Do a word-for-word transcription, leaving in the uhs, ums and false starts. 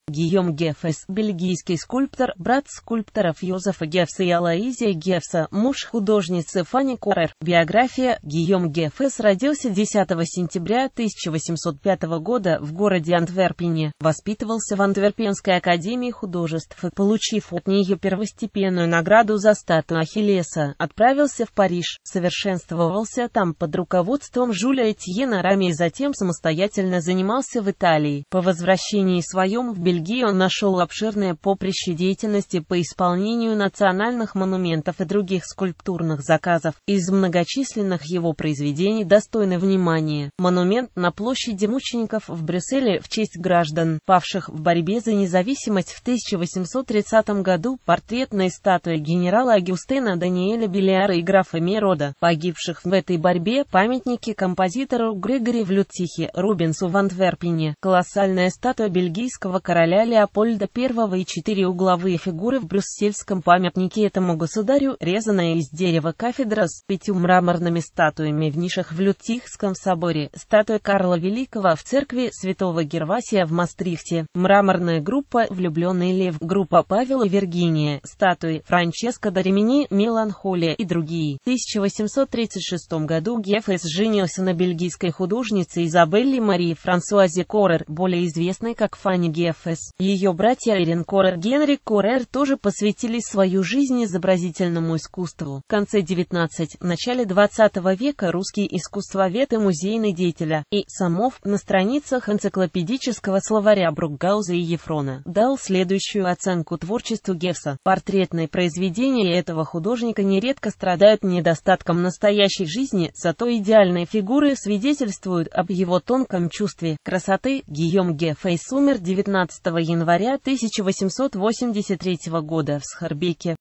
Гийом Геффес, бельгийский скульптор, брат скульпторов Йозефа Гефса и Алоизия Гефса, муж художницы Фанни Корер. Биография. Гийом Геффес родился десятого сентября тысяча восемьсот пятого года в городе Антверпене, воспитывался в Антверпенской академии художеств и, получив от нее первостепенную награду за статую Ахиллеса, отправился в Париж, совершенствовался там под руководством Жюля Этьена Рами и затем самостоятельно занимался в Италии. По возвращении своем в Бельгии он нашел обширное поприще деятельности по исполнению национальных монументов и других скульптурных заказов. Из многочисленных его произведений достойны внимания монумент на площади мучеников в Брюсселе в честь граждан, павших в борьбе за независимость в тысяча восемьсот тридцатом году, портретная статуя генерала Агюстена Даниэля Белиара и графа Мерода, погибших в этой борьбе, памятники композитору Грегори в Лютцихе, Рубенсу в Антверпене, колоссальная статуя бельгийского короля Леопольда Первого и четыре угловые фигуры в брюссельском памятнике этому государю, резаная из дерева кафедра с пятью мраморными статуями в нишах в Лютцихском соборе, статуя Карла Великого в церкви Святого Гервасия в Мастрихте, мраморная группа «Влюбленный лев», группа Павел и Виргиния, статуи Франческо да Римини, Меланхолия и другие. В тысяча восемьсот тридцать шестом году Геффес женился на бельгийской художнице Изабелле Марии Франсуазе Корер, более известной как Фанни Геффес. Ее братья Эрин Корер и Генрик Корер тоже посвятили свою жизнь изобразительному искусству. В конце девятнадцатого — начале двадцатого века русский искусствовед и музейный деятель А. И. Самов на страницах энциклопедического словаря Брукгауза и Ефрона дал следующую оценку творчеству Гефса. Портретные произведения этого художника нередко страдают недостатком настоящей жизни, зато идеальные фигуры свидетельствуют об его тонком чувстве красоты. Гийом Геффес умер девятнадцатого января тысяча восемьсот восемьдесят третьего года в Схарбеке.